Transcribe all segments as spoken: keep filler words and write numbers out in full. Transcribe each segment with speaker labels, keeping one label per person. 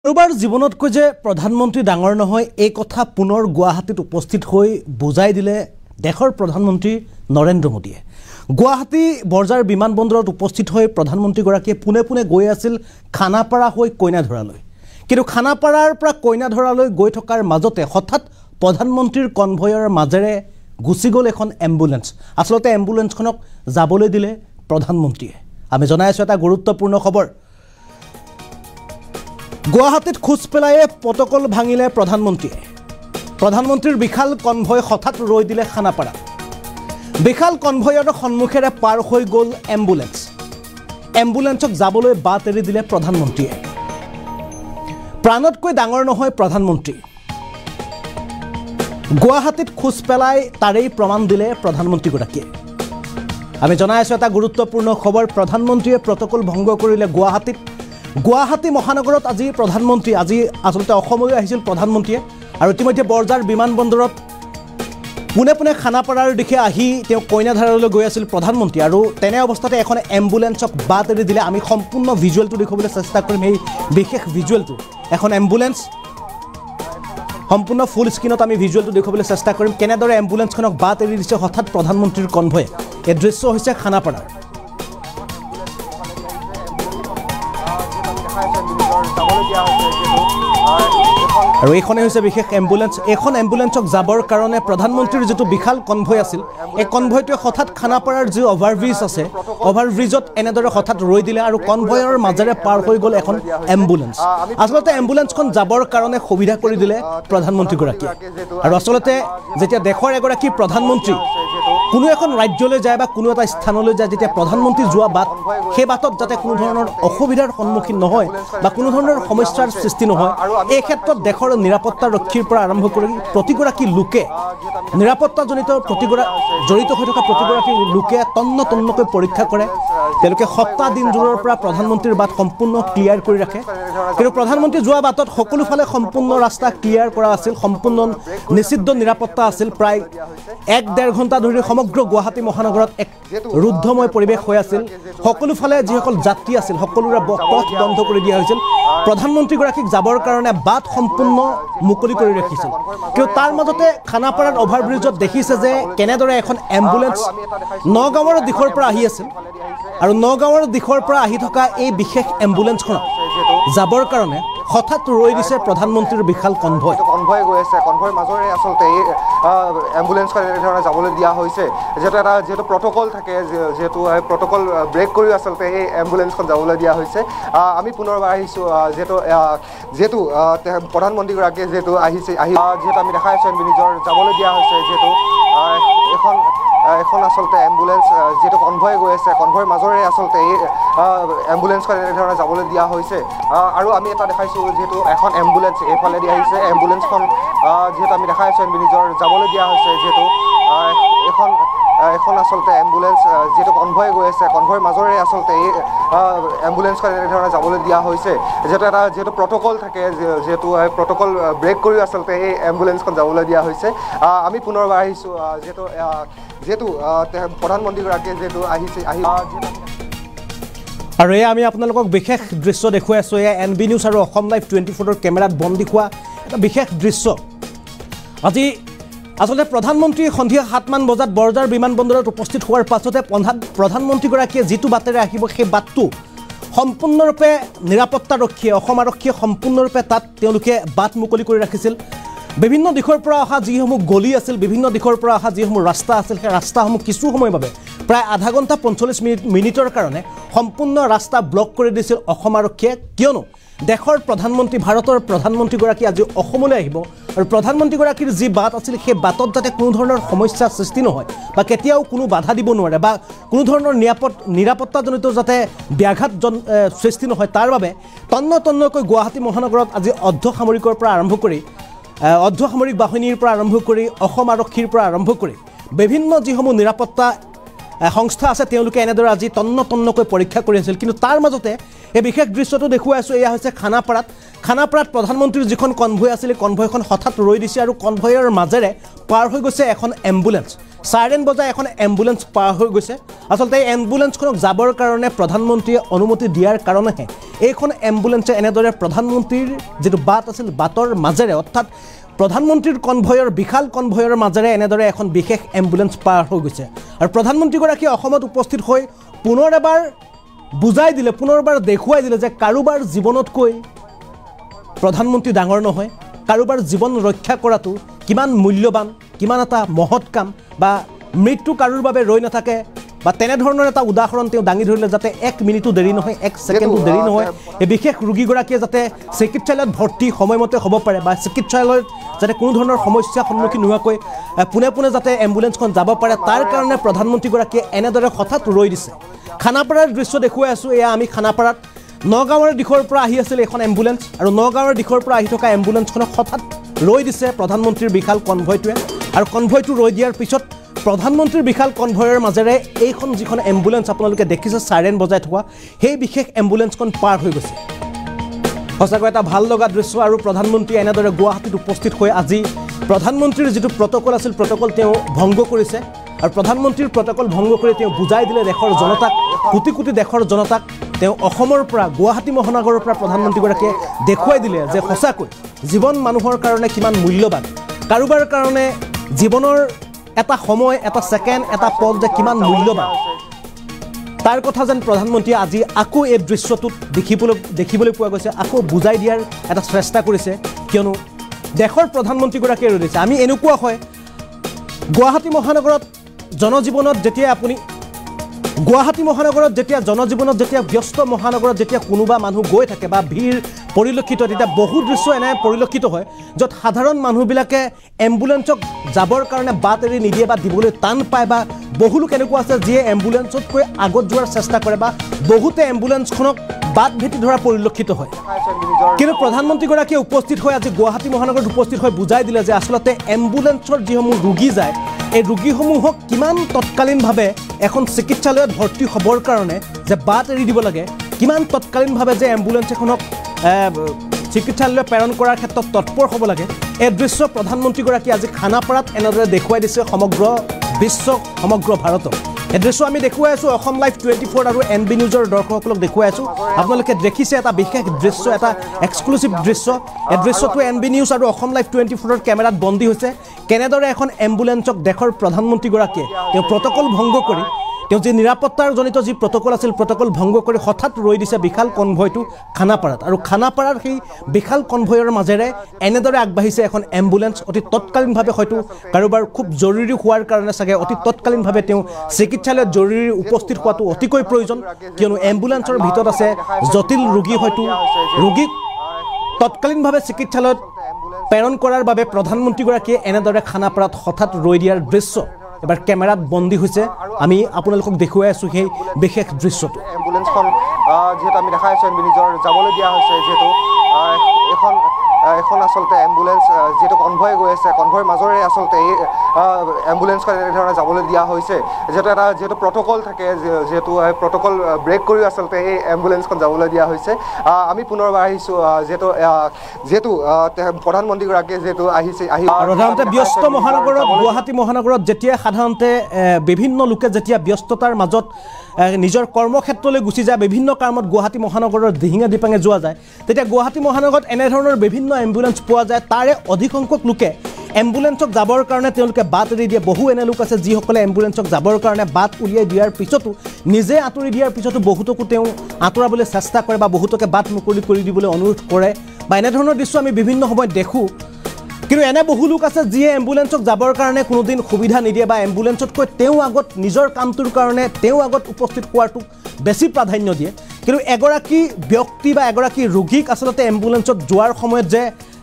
Speaker 1: কাৰোবাৰ জীৱনতকৈ যে প্ৰধানমন্ত্ৰী ডাঙৰ নহয় এই কথা পুনৰ গুৱাহাটীত উপস্থিত হৈ বুজাই দিলে দেশৰ প্ৰধানমন্ত্ৰী নৰেন্দ্ৰ মোদীয়ে। গুৱাহাটী বৰজাৰ বিমানবন্দৰত উপস্থিত হৈ প্ৰধানমন্ত্ৰীগৰাকীয়ে পুনে পুনে গৈ আছিল খানাপাৰা হৈ কইনাধৰালৈ। কিন্তু খানাপাৰাৰ পৰা কইনাধৰালৈ গৈ থকাৰ মাজতে হঠাৎ প্ৰধানমন্ত্ৰীৰ কনভয়ৰ মাজেৰে গুচি গ'ল এখন এম্বুলেন্স। আচলতে এম্বুলেন্সখনক যাবলৈ দিলে প্ৰধানমন্ত্ৰীয়ে। আমি জনাই আছোঁ এটা গুৰুত্বপূৰ্ণ খবৰ। গুৱাহাটীত খোজ পেলায়ে প্ৰটকল ভাঙিলে প্ৰধানমন্ত্ৰীয়ে। প্ৰধানমন্ত্ৰীৰ বিশাল কনভয় হঠাৎ ৰৈ দিলে খানাপাৰা। বিশাল কনভয়ৰ সন্মুখেৰে পাৰ হৈ গ'ল এম্বুলেন্স। এম্বুলেন্সক যাবলৈ বাট এৰি দিলে প্ৰধানমন্ত্ৰীয়ে। প্ৰাণতকৈ ডাঙৰ নহয় প্ৰধানমন্ত্ৰী। গুৱাহাটীত খোজ পেলাই তাৰেই প্ৰমাণ দিলে প্ৰধানমন্ত্ৰীগৰাকীয়ে। আমি জনাই আছোঁ এটা গুৰুত্বপূৰ্ণ খবৰ। প্ৰধানমন্ত্ৰীয়ে প্ৰটকল ভংগ কৰিলে গুৱাহাটীত। গুৱাহাটী মহানগৰত আজি প্ৰধানমন্ত্ৰী আজি আচলতে অসমলৈ আহিছিল প্ৰধানমন্ত্ৰীয়ে আৰু ইতিমধ্যে বৰজাৰ বিমানবন্দৰত পুনে পুনে খানাপাৰাৰ দিশে আহি তেওঁ কইনাধাৰালৈ গৈ আছিল প্ৰধানমন্ত্ৰী। আৰু তেনে অৱস্থাতে এখন এম্বুলেন্সক বাট এৰি দিলে। আমি সম্পূৰ্ণ ভিজুৱেলটো দেখুৱাবলৈ চেষ্টা কৰিম। এই বিশেষ ভিজুৱেলটো এখন এম্বুলেন্স সম্পূৰ্ণ ফুল স্ক্ৰীণত আমি ভিজুৱেলটো দেখুৱাবলৈ চেষ্টা কৰিম কেনেদৰে এম্বুলেন্সখনক বাট এৰি দিছে হঠাৎ প্ৰধানমন্ত্ৰীৰ কনভয়ে। এই দৃশ্য হৈছে খানাপাৰাৰ। আৰু এইখনে হৈছে বিশেষ এম্বুলেন্স। এইখন এম্বুলেন্সক যাবৰ কাৰণে প্ৰধানমন্ত্ৰীৰ যিটো বিশাল কনভয় আছিল এই কনভয়টোৱে হঠাৎ খানাপাৰাৰ যি অভাৰব্ৰিজ আছে অভাৰব্ৰিজত এনেদৰে হঠাৎ ৰৈ দিলে আৰু কনভয়ৰ মাজেৰে পাৰ হৈ গ'ল এখন এম্বুলেন্স। আচলতে এম্বুলেন্সখন যাবৰ কাৰণে সুবিধা কৰি দিলে প্ৰধানমন্ত্ৰীগৰাকীয়ে। আৰু আচলতে যেতিয়া দেশৰ এগৰাকী প্ৰধানমন্ত্ৰী কোনো এখন ৰাজ্যলৈ যায় বা কোনো এটা স্থানলৈ যায় যেতিয়া প্ৰধানমন্ত্ৰী যোৱা বাট সেই বাটত যাতে কোনো ধৰণৰ অসুবিধাৰ সন্মুখীন নহয় বা কোনো ধৰণৰ সমস্যাৰ সৃষ্টি নহয় এই ক্ষেত্ৰত দেশৰ নিৰাপত্তাৰক্ষীৰ পৰা আৰম্ভ কৰি প্ৰতিগৰাকী লোকে নিৰাপত্তাজনিত প্ৰতিগৰাকী জড়িত হৈ থকা প্ৰতিগৰাকী লোকে তন্ন তন্নকৈ পৰীক্ষা কৰে। তেওঁলোকে সপ্তাহ দিনজোৰৰ পৰা প্ৰধানমন্ত্ৰীৰ বাট সম্পূৰ্ণ ক্লিয়াৰ কৰি ৰাখে। কিন্তু প্ৰধানমন্ত্ৰী যোৱা বাটত সকলোফালে সম্পূৰ্ণ ৰাস্তা ক্লিয়াৰ কৰা আছিল, সম্পূৰ্ণ নিষিদ্ধ নিৰাপত্তা আছিল। প্ৰায় এক ডেৰ ঘণ্টা ধৰি সমগ্ৰ গুৱাহাটী মহানগৰত এক ৰুদ্ধময় পৰিৱেশ হৈ আছিল। সকলোফালে যিসকল যাত্ৰী আছিল সকলোৰে পথ বন্ধ কৰি দিয়া হৈছিল। প্ৰধানমন্ত্ৰীগৰাকীক যাবৰ কাৰণে বাট সম্পূৰ্ণ মুকলি কৰি ৰাখিছিল। কিন্তু তাৰ মাজতে খানাপাৰাৰ অভাৰব্ৰিজত দেখিছে যে কেনেদৰে এখন এম্বুলেন্স নগাঁৱৰ দিশৰ পৰা আহি আছিল আৰু নগাঁৱৰ দিশৰ পৰা আহি থকা এই বিশেষ এম্বুলেন্সখনক যাবৰ কাৰণে হঠাৎ ৰৈ দিছে প্ৰধানমন্ত্ৰীৰ বিশাল কনভয়।
Speaker 2: কনভয় গৈ আছে, কনভয়ৰ মাজৰে আচলতে এই এম্বুলেন্সখন এনেধৰণে যাবলৈ দিয়া হৈছে। যিহেতু এটা যিহেতু প্ৰটকল থাকে, যিহেতু প্ৰটকল ব্ৰেক কৰি আচলতে এই এম্বুলেন্সখন যাবলৈ দিয়া হৈছে। আমি পুনৰবাৰ আহিছোঁ যিহেতু যিহেতু প্ৰধানমন্ত্ৰীগৰাকীয়ে যিহেতু আহিছে আহি যিহেতু আমি দেখাই আছোঁ নিজৰ যাবলৈ দিয়া হৈছে। যিহেতু এখন এখন আচলতে এম্বুলেন্স যিহেতু কনভয় গৈ আছে, কনভয়ৰ মাজৰে আচলতে এই এম্বুলেন্সখন এনেধৰণে যাবলৈ দিয়া হৈছে। আৰু আমি এটা দেখাইছোঁ যিহেতু এখন এম্বুলেন্স এইফালেদি আহিছে। এম্বুলেন্সখন যিহেতু আমি দেখাই আছোঁ নিজৰ যাবলৈ দিয়া হৈছে। যিহেতু এখন এখন আচলতে এম্বুলেন্স যিহেতু কনভয় গৈ আছে, কনভয়ৰ মাজৰে আচলতে এই এম্বুলেন্সখন এনেধৰণে যাবলৈ দিয়া হৈছে। যিহেতু এটা যিহেতু প্ৰটকল থাকে, যিহেতু প্ৰটকল ব্ৰেক কৰি আচলতে এই এম্বুলেন্সখন যাবলৈ দিয়া হৈছে। আমি পুনৰবাৰ আহিছোঁ যিহেতু যিহেতু প্ৰধানমন্ত্ৰীগৰাকীয়ে যিহেতু আহিছে আহি
Speaker 1: আৰু এয়া আমি আপোনালোকক বিশেষ দৃশ্য দেখুৱাই আছোঁ। এয়া এন বি নিউজ আৰু অসম লাইভ টুৱেণ্টি ফ'ৰৰ কেমেৰাত বন্দী হোৱা এটা বিশেষ দৃশ্য। আজি আচলতে প্ৰধানমন্ত্ৰী সন্ধিয়া সাতমান বজাত বৰজাৰ বিমানবন্দৰত উপস্থিত হোৱাৰ পাছতে প্ৰধানমন্ত্ৰীগৰাকীয়ে যিটো বাটেৰে আহিব সেই বাটটো সম্পূৰ্ণৰূপে নিৰাপত্তাৰক্ষীয়ে অসম আৰক্ষীয়ে সম্পূৰ্ণৰূপে তাত তেওঁলোকে বাট মুকলি কৰি ৰাখিছিল। বিভিন্ন দিশৰ পৰা অহা যিসমূহ গলি আছিল, বিভিন্ন দিশৰ পৰা অহা যিসমূহ ৰাস্তা আছিল সেই ৰাস্তাসমূহ কিছু সময়ৰ বাবে প্ৰায় আধা ঘণ্টা পঞ্চল্লিছ মিনিট মিনিটৰ কাৰণে সম্পূৰ্ণ ৰাস্তা ব্লক কৰি দিছিল অসম আৰক্ষীয়ে। কিয়নো দেশৰ প্ৰধানমন্ত্ৰী ভাৰতৰ প্ৰধানমন্ত্ৰীগৰাকী আজি অসমলৈ আহিব আৰু প্ৰধানমন্ত্ৰীগৰাকীৰ যি বাট আছিল সেই বাটত যাতে কোনো ধৰণৰ সমস্যাৰ সৃষ্টি নহয় বা কেতিয়াও কোনো বাধা দিব নোৱাৰে বা কোনো ধৰণৰ নিৰাপদ নিৰাপত্তাজনিত যাতে ব্যাঘাত সৃষ্টি নহয় তাৰ বাবে তন্ন তন্নকৈ গুৱাহাটী মহানগৰত আজি অৰ্ধসামৰিকৰ পৰা আৰম্ভ কৰি অৰ্ধসামৰিক বাহিনীৰ পৰা আৰম্ভ কৰি অসম আৰক্ষীৰ পৰা আৰম্ভ কৰি বিভিন্ন যিসমূহ নিৰাপত্তা সংস্থা আছে তেওঁলোকে এনেদৰে আজি তন্ন তন্নকৈ পৰীক্ষা কৰি আছিল। কিন্তু তাৰ মাজতে এই বিশেষ দৃশ্যটো দেখুৱাই আছোঁ। এয়া হৈছে খানাপাৰাত। খানাপাৰাত প্ৰধানমন্ত্ৰীৰ যিখন কনভয় আছিল কনভয়খন হঠাৎ ৰৈ দিছে আৰু কনভয়ৰ মাজেৰে পাৰ হৈ গৈছে এখন এম্বুলেন্স। সাইৰেন বজাই এখন এম্বুলেন্স পাৰ হৈ গৈছে আসলতে এই এম্বুলেন্সখনক যাবৰ কাৰণে প্ৰধানমন্ত্ৰীয়ে অনুমতি দিয়াৰ কাৰণেহে এইখন এম্বুলেন্সে এনেদৰে প্ৰধানমন্ত্ৰীৰ যেটো বাট আছিল বাটৰ মাজেৰে অৰ্থাৎ প্ৰধানমন্ত্ৰীৰ কনভয়ৰ বিশাল কনভয়ৰ মাজেৰে এনেদৰে এখন বিশেষ এম্বুলেন্স পাৰ হৈ গৈছে আৰু প্ৰধানমন্ত্ৰীগৰাকী অসমত উপস্থিত হৈ পুনৰ এবাৰ বুজাই দিলে পুনৰবাৰ দেখুৱাই দিলে যে কাৰোবাৰ জীৱনতকৈ প্ৰধানমন্ত্ৰী ডাঙৰ নহয় কাৰোবাৰ জীৱন ৰক্ষা কৰাটো কিমান মূল্যৱান কিমান এটা মহৎ কাম বা মৃত্যু কাৰোৰ বাবে ৰৈ নাথাকে বা তেনে ধৰণৰ এটা উদাহৰণ তেওঁ দাঙি ধৰিলে যাতে এক মিনিটো দেৰি নহয় এক ছেকেণ্ডো দেৰি নহয় এই বিশেষ ৰোগীগৰাকীয়ে যাতে চিকিৎসালয়ত ভৰ্তি সময়মতে হ'ব পাৰে বা চিকিৎসালয়ত যাতে কোনো ধৰণৰ সমস্যা সন্মুখীন নোহোৱাকৈ পুনে পুনে যাতে এম্বুলেন্সখন যাব পাৰে তাৰ কাৰণে প্ৰধানমন্ত্ৰীগৰাকীয়ে এনেদৰে হঠাৎ ৰৈ দিছে খানাপাৰাৰ দৃশ্য দেখুৱাই আছোঁ এয়া আমি খানাপাৰাত নগাঁৱৰ দিশৰ পৰা আহি আছিল এখন এম্বুলেন্স আৰু নগাঁৱৰ দিশৰ পৰা আহি থকা এম্বুলেন্সখনক হঠাৎ ৰৈ দিছে প্ৰধানমন্ত্ৰীৰ বিশাল কনভয়টোৱে আৰু কনভয়টো ৰৈ দিয়াৰ পিছত প্ৰধানমন্ত্ৰীৰ বিশাল কনভয়ৰ মাজেৰে এইখন যিখন এম্বুলেন্স আপোনালোকে দেখিছে সাইৰেন বজাই থকা সেই বিশেষ এম্বুলেন্সখন পাৰ হৈ গৈছে সঁচাকৈ এটা ভাল লগা দৃশ্য আৰু প্ৰধানমন্ত্ৰী এনেদৰে গুৱাহাটীত উপস্থিত হৈ আজি প্ৰধানমন্ত্ৰীৰ যিটো প্ৰটকল আছিল প্ৰটকল তেওঁ ভংগ কৰিছে আৰু প্ৰধানমন্ত্ৰীৰ প্ৰটকল ভংগ কৰি তেওঁ বুজাই দিলে দেশৰ জনতাক কোটি কোটি দেশৰ জনতাক তেওঁ অসমৰ পৰা গুৱাহাটী মহানগৰৰ পৰা প্ৰধানমন্ত্ৰীগৰাকীয়ে দেখুৱাই দিলে যে সঁচাকৈ জীৱন মানুহৰ কাৰণে কিমান মূল্যৱান কাৰোবাৰ কাৰণে জীৱনৰ এটা সময় এটা সেকেন্ড এটা পল যে কিমান মূল্যৱান তাৰ কথা যেন প্ৰধানমন্ত্ৰীয়ে আজি আকৌ এই দৃশ্যটোত দেখিবলৈ দেখিবলৈ পোৱা গৈছে আকৌ বুজাই দিয়াৰ এটা চেষ্টা কৰিছে কিয়নো দেশৰ প্ৰধানমন্ত্ৰীগৰাকীয়ে ৰৈ দিছে আমি এনেকুৱা হয় গুৱাহাটী মহানগৰত জনজীৱনত যেতিয়া আপুনি গুৱাহাটী মহানগৰত যেতিয়া জনজীৱনত যেতিয়া ব্যস্ত মহানগৰত যেতিয়া কোনোবা মানুহ গৈ থাকে বা ভিৰ পৰিলক্ষিত তেতিয়া বহু দৃশ্য এনে পৰিলক্ষিত হয় য'ত সাধাৰণ মানুহবিলাকে এম্বুলেন্সক যাবৰ কাৰণে বাট এৰি নিদিয়ে বা দিবলৈ টান পায় বা বহু লোক এনেকুৱা আছে যিয়ে এম্বুলেন্সতকৈ আগত যোৱাৰ চেষ্টা কৰে বা বহুতে এম্বুলেন্সখনক বাট ভেটি ধৰা পৰিলক্ষিত হয় কিন্তু প্ৰধানমন্ত্ৰীগৰাকীয়ে উপস্থিত হৈ আজি গুৱাহাটী মহানগৰত উপস্থিত হৈ বুজাই দিলে যে আচলতে এম্বুলেন্সৰ যিসমূহ ৰোগী যায় এই ৰোগীসমূহক কিমান তৎকালীনভাৱে এখন চিকিৎসালয়ত ভৰ্তি হ'বৰ কাৰণে যে বাট এৰি দিব লাগে কিমান তৎকালীনভাৱে যে এম্বুলেন্স এখনক চিকিৎসালয়লৈ প্ৰেৰণ কৰাৰ ক্ষেত্ৰত তৎপৰ হ'ব লাগে এই দৃশ্য প্ৰধানমন্ত্ৰীগৰাকী আজি খানাপাৰাত এনেদৰে দেখুৱাই দিছে সমগ্ৰ বিশ্বক সমগ্ৰ ভাৰতক এই দৃশ্য আমি দেখুৱাই আছোঁ অসম লাইভ টুৱেণ্টি ফ'ৰ আৰু এন বি নিউজৰ দৰ্শকসকলক দেখুৱাই আছোঁ আপোনালোকে দেখিছে এটা বিশেষ দৃশ্য এটা এক্সক্লুচিভ দৃশ্য এই দৃশ্যটো এন বি নিউজ আৰু অসম লাইভ টুৱেণ্টি ফ'ৰৰ কেমেৰাত বন্দী হৈছে কেনেদৰে এখন এম্বুলেন্সক দেশৰ প্ৰধানমন্ত্ৰীগৰাকীয়ে তেওঁ প্ৰটকল ভংগ কৰি তেওঁ যে নিৰাপত্তাৰ জনিত যি প্ৰটকল আছিল প্ৰটকল ভংগ কৰি হঠাৎ ৰৈ দিছে বিশাল কনভয়টো খানাপাৰাত আৰু খানাপাৰাৰ সেই বিশাল কনভয়ৰ মাজেৰে এনেদৰে আগবাঢ়িছে এখন এম্বুলেন্স অতি তৎকালীনভাৱে হয়তো কাৰোবাৰ খুব জৰুৰী হোৱাৰ কাৰণে চাগে অতি তৎকালীনভাৱে তেওঁ চিকিৎসালয়ত জৰুৰী উপস্থিত হোৱাটো অতিকৈ প্ৰয়োজন কিয়নো এম্বুলেন্সৰ ভিতৰত আছে জটিল ৰোগী হয়তো ৰোগীক তৎকালীনভাৱে চিকিৎসালয়ত প্ৰেৰণ কৰাৰ বাবে প্ৰধানমন্ত্ৰীগৰাকীয়ে এনেদৰে খানাপাৰাত হঠাৎ ৰৈ দিয়াৰ দৃশ্য এবাৰ কেমেৰাত বন্দী হৈছে আমি আপোনালোকক দেখুৱাই আছোঁ সেই বিশেষ দৃশ্যটো
Speaker 2: এম্বুলেন্সখন যেহেতু আমি দেখাই আছোঁ নিজৰ যাবলৈ দিয়া হৈছে যেহেতু এখন এখন আচলতে এম্বুলেন্স যেহেতু কনভয় গৈ আছে কনভয়ৰ মাজেৰে আচলতে এই এম্বুলেন্সখন এনেধৰণে যাবলৈ দিয়া হৈছে যেহেতু এটা যেহেতু প্ৰটকল থাকে যেহেতু প্ৰটকল ব্ৰেক কৰি আচলতে এই এম্বুলেন্সখন যাবলৈ দিয়া হৈছে আমি পুনৰবাৰ আহিছোঁ যেহেতু যেহেতু প্ৰধানমন্ত্ৰীগৰাকীয়ে যেহেতু আহিছে আহি
Speaker 1: সাধাৰণতে ব্যস্ত মহানগৰত গুৱাহাটী মহানগৰত যেতিয়া সাধাৰণতে বিভিন্ন লোকে যেতিয়া ব্যস্ততাৰ মাজত নিজৰ কৰ্মক্ষেত্ৰলৈ গুচি যায় বিভিন্ন কামত গুৱাহাটী মহানগৰৰ দিহিঙে দিপাঙে যোৱা যায় তেতিয়া গুৱাহাটী মহানগৰত এনেধৰণৰ বিভিন্ন এম্বুলেন্স পোৱা যায় তাৰে অধিকসংখ্যক লোকে এম্বুলেন্সক যাবৰ কাৰণে তেওঁলোকে বাট এৰি দিয়ে বহু এনে লোক আছে যিসকলে এম্বুলেন্সক যাবৰ কাৰণে বাট উলিয়াই দিয়াৰ পিছতো নিজে আঁতৰি দিয়াৰ পিছতো বহুতকো তেওঁ আঁতৰাবলৈ চেষ্টা কৰে বা বহুতকে বাট মুকলি কৰি দিবলৈ অনুৰোধ কৰে বা এনেধৰণৰ দৃশ্য আমি বিভিন্ন সময়ত দেখোঁ কিন্তু এনে বহু লোক আছে যিয়ে এম্বুলেন্সক যাবৰ কাৰণে কোনোদিন সুবিধা নিদিয়ে বা এম্বুলেন্সতকৈ তেওঁ আগত নিজৰ কামটোৰ কাৰণে তেওঁ আগত উপস্থিত হোৱাটো বেছি প্ৰাধান্য দিয়ে কিন্তু এগৰাকী ব্যক্তি বা এগৰাকী ৰোগীক আচলতে এম্বুলেন্সত যোৱাৰ সময়ত যে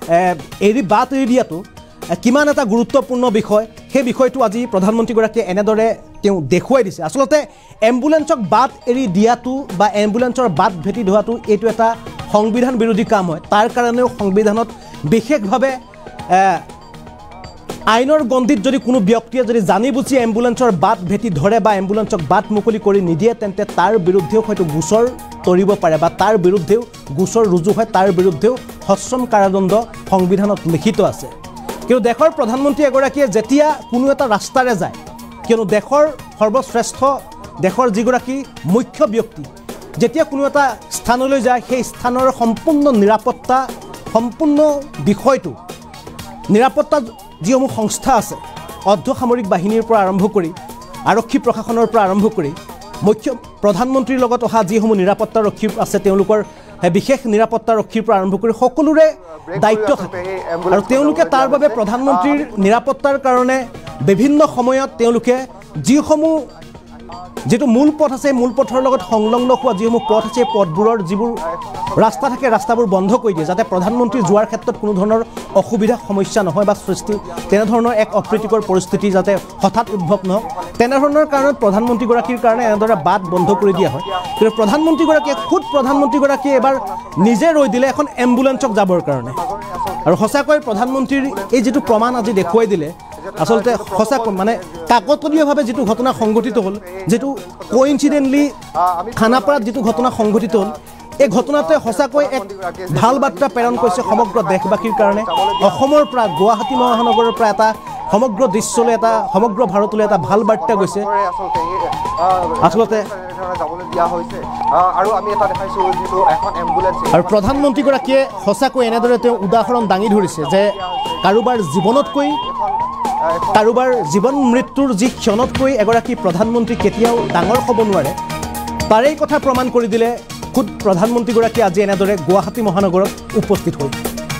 Speaker 1: এৰি বাট এৰি দিয়াটো কিমান এটা গুৰুত্বপূৰ্ণ বিষয় সেই বিষয়টো আজি প্ৰধানমন্ত্ৰীগৰাকীয়ে এনেদৰে তেওঁ দেখুৱাই দিছে আচলতে এম্বুলেন্সক বাট এৰি দিয়াটো বা এম্বুলেন্সৰ বাট ভেটি ধোৱাটো এইটো এটা সংবিধান বিৰোধী কাম হয় তাৰ কাৰণেও সংবিধানত বিশেষভাৱে আইনৰ গণ্ডিত যদি কোনো ব্যক্তিয়ে যদি জানি বুজি এম্বুলেন্সৰ বাট ভেটি ধৰে বা এম্বুলেন্সক বাট মুকলি কৰি নিদিয়ে তেন্তে তাৰ বিৰুদ্ধেও হয়তো গোচৰ তৰিব পাৰে বা তাৰ বিৰুদ্ধেও গোচৰ ৰুজু হয় তাৰ বিৰুদ্ধেও সশ্ৰম কাৰাদণ্ড সংবিধানত লিখিত আছে কিন্তু দেশৰ প্ৰধানমন্ত্ৰী এগৰাকীয়ে যেতিয়া কোনো এটা ৰাস্তাৰে যায় কিয়নো দেশৰ সৰ্বশ্ৰেষ্ঠ দেশৰ যিগৰাকী মুখ্য ব্যক্তি যেতিয়া কোনো এটা স্থানলৈ যায় সেই স্থানৰ সম্পূৰ্ণ নিৰাপত্তা সম্পূৰ্ণ বিষয়টো নিৰাপত্তা যিসমূহ সংস্থা আছে অৰ্ধসামৰিক বাহিনীৰ পৰা আৰম্ভ কৰি আৰক্ষী প্ৰশাসনৰ পৰা আৰম্ভ কৰি মুখ্য প্ৰধানমন্ত্ৰীৰ লগত অহা যিসমূহ নিৰাপত্তাৰক্ষী আছে তেওঁলোকৰ বিশেষ নিৰাপত্তাৰক্ষীৰ পৰা আৰম্ভ কৰি সকলোৰে দায়িত্ব থাকে আৰু তেওঁলোকে তাৰ বাবে প্ৰধানমন্ত্ৰীৰ নিৰাপত্তাৰ কাৰণে বিভিন্ন সময়ত তেওঁলোকে যিসমূহ যেটো মূল পথ আছে মূল পথৰ লগত সংলগ্ন হোৱা যিসমূহ পথ আছে পথবোৰৰ যিবোৰ ৰাস্তা থাকে ৰাস্তাবোৰ বন্ধ কৰি দিয়ে যাতে প্ৰধানমন্ত্ৰী যোৱাৰ ক্ষেত্ৰত কোনো ধৰণৰ অসুবিধা সমস্যা নহয় বা সৃষ্টি তেনে ধৰণৰ এক অপ্ৰীতিকৰ পৰিস্থিতি যাতে হঠাৎ উদ্ভৱ নহওক তেনে ধৰণৰ কাৰণত প্ৰধানমন্ত্ৰীগৰাকীৰ কাৰণে এনেদৰে বাট বন্ধ কৰি দিয়া হয় কিন্তু প্ৰধানমন্ত্ৰীগৰাকীয়ে খুদ প্ৰধানমন্ত্ৰীগৰাকীয়ে এবাৰ নিজে ৰৈ দিলে এখন এম্বুলেন্সক যাবৰ কাৰণে আৰু সঁচাকৈ প্ৰধানমন্ত্ৰীৰ এই যেটো প্ৰমাণ আজি দেখুৱাই দিলে আসলতে সঁচাকৈ মানে কাকতলীয়ভাৱে যেটো ঘটনা সংঘটিত হ'ল যেটো কোইনসিডেন্টলি খানাপাৰাত যেটো ঘটনা সংঘটিত হ'ল এই ঘটনাতে সঁচাকৈ এক ভাল বাৰ্তা প্ৰেৰণ কৰিছে সমগ্ৰ দেশবাসীৰ কাৰণে অসমৰ পৰা গুৱাহাটী মহানগৰৰ পৰা এটা সমগ্ৰ দৃশ্যলৈ এটা সমগ্ৰ ভাৰতলৈ এটা ভাল বাৰ্তা গৈছে আসলতে
Speaker 2: যাবলৈ দিয়া হৈছে আৰু আমি এটা দেখাইছো যেটো এখন এম্বুলেন্স
Speaker 1: আৰু প্ৰধানমন্ত্ৰীগৰাকীয়ে সঁচাকৈ এনেদৰে তেওঁ উদাহৰণ দাঙি ধৰিছে যে কাৰোবাৰ জীৱনতকৈ কাৰোবাৰ জীৱন মৃত্যুৰ যি ক্ষণতকৈ এগৰাকী প্ৰধানমন্ত্ৰী কেতিয়াও ডাঙৰ হ'ব নোৱাৰে তাৰেই কথা প্ৰমাণ কৰি দিলে খুদ প্ৰধানমন্ত্ৰীগৰাকী আজি এনেদৰে গুৱাহাটী মহানগৰত উপস্থিত হৈ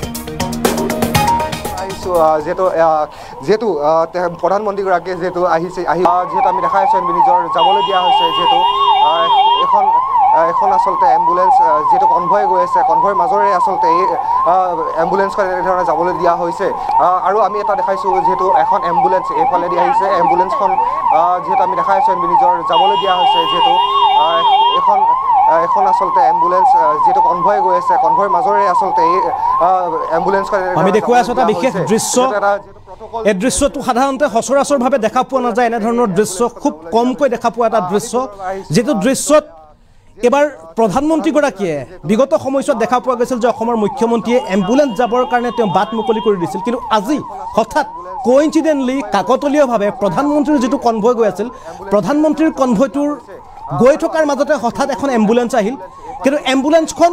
Speaker 2: যেটো যেটো প্ৰধানমন্ত্ৰীগৰাকীয়ে যেটো আহিছে আহি যেটো আমি দেখাই আছো নিজৰ যাবলৈ দিয়া হৈছে যেটো এখন এখন আসলতে এম্বুলেন্স যেটো কনভয় গৈ আছে কনভয়ৰ মাজৰে আসলতে এই এম্বুলেন্সখন এনেধৰণে যাবলৈ দিয়া হৈছে আৰু আমি এটা দেখাইছো যেটো এখন এম্বুলেন্স এইফালে দি আহিছে এম্বুলেন্সখন যেটো আমি দেখাই আছো নিজৰ যাবলৈ দিয়া হৈছে যেটো এখন এখন আসলতে এম্বুলেন্স যেটো কনভয় গৈ আছে কনভয়ৰ মাজৰে আসলতে এই এম্বুলেন্সখন
Speaker 1: আমি দেখুৱাই আছো এটা বিশেষ দৃশ্য এই দৃশ্যটো সাধাৰণতে সচৰাচৰভাৱে দেখা পোৱা নাযায় এনে ধৰণৰ দৃশ্য খুব কমকৈ দেখা পোৱা এটা দৃশ্য যেটো দৃশ্যত এবাৰ প্ৰধানমন্ত্ৰীগৰাকীয়ে বিগত সময়ছোৱাত দেখা পোৱা গৈছিল যে অসমৰ মুখ্যমন্ত্ৰীয়ে এম্বুলেন্স যাবৰ কাৰণে তেওঁ বাট মুকলি কৰি দিছিল কিন্তু আজি হঠাৎ কোইনসিডেন্টলি কাকতলীয়ভাৱে প্ৰধানমন্ত্ৰীৰ যেটো কনভয় গৈ আছিল প্ৰধানমন্ত্ৰীৰ কনভয়টোৰ গৈ থকাৰ মাজতে হঠাৎ এখন এম্বুলেন্স আহিল কিন্তু এম্বুলেন্সখন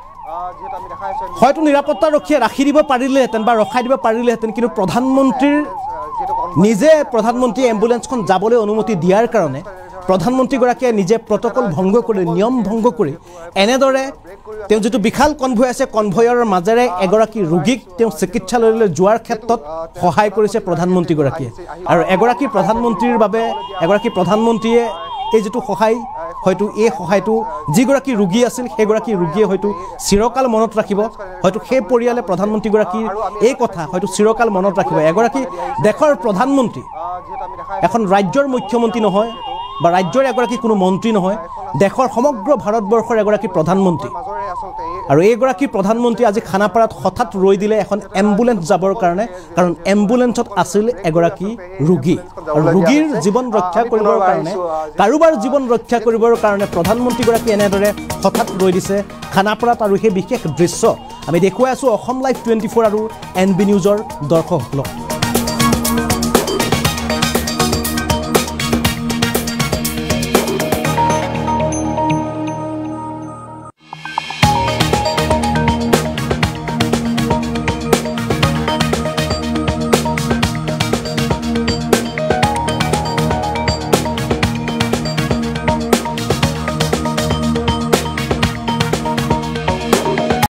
Speaker 1: হয়তো নিৰাপত্তাৰক্ষীয়ে ৰাখি দিব পাৰিলেহেঁতেন বা ৰখাই দিব পাৰিলেহেঁতেন কিন্তু প্ৰধানমন্ত্ৰীৰ নিজে প্ৰধানমন্ত্ৰী এম্বুলেন্সখন যাবলৈ অনুমতি দিয়াৰ কাৰণে প্ৰধানমন্ত্ৰীগৰাকীয়ে নিজে প্ৰটকল ভংগ কৰি নিয়ম ভংগ কৰি এনেদৰে তেওঁ যেটো বিশাল কনভয় আছে কনভয়ৰ মাজেৰে এগৰাকী ৰোগীক তেওঁ চিকিৎসালয়লৈ যোৱাৰ ক্ষেত্ৰত সহায় কৰিছে প্ৰধানমন্ত্ৰীগৰাকীয়ে আৰু এগৰাকী প্ৰধানমন্ত্ৰীৰ বাবে এগৰাকী প্ৰধানমন্ত্ৰীয়ে এই যেটো সহায় হয়তো এই সহায়টো যিগৰাকী ৰোগী আছিল সেইগৰাকী ৰোগীয়ে হয়তো চিৰকাল মনত ৰাখিব হয়তো সেই পৰিয়ালে প্ৰধানমন্ত্ৰীগৰাকীৰ এই কথা হয়তো চিৰকাল মনত ৰাখিব এগৰাকী দেশৰ প্ৰধানমন্ত্ৰী এখন ৰাজ্যৰ মুখ্যমন্ত্ৰী নহয় বা ৰাজ্যৰ এগৰাকী কোনো মন্ত্ৰী নহয় দেশৰ সমগ্ৰ ভাৰতবৰ্ষৰ এগৰাকী প্ৰধানমন্ত্ৰী আৰু এইগৰাকী প্ৰধানমন্ত্ৰী আজি খানাপাৰাত হঠাৎ ৰৈ দিলে এখন এম্বুলেন্স যাবৰ কাৰণে কাৰণ এম্বুলেন্সত আছিল এগৰাকী ৰোগী আৰু ৰোগীৰ জীৱন ৰক্ষা কৰিবৰ কাৰণে কাৰোবাৰ জীৱন ৰক্ষা কৰিবৰ কাৰণে প্ৰধানমন্ত্ৰীগৰাকী এনেদৰে হঠাৎ ৰৈ দিছে খানাপাৰাত আৰু সেই বিশেষ দৃশ্য আমি দেখুৱাই আছো অসম লাইভ টুৱেণ্টি ফ'ৰ আৰু এন বি নিউজৰ দৰ্শকসকলক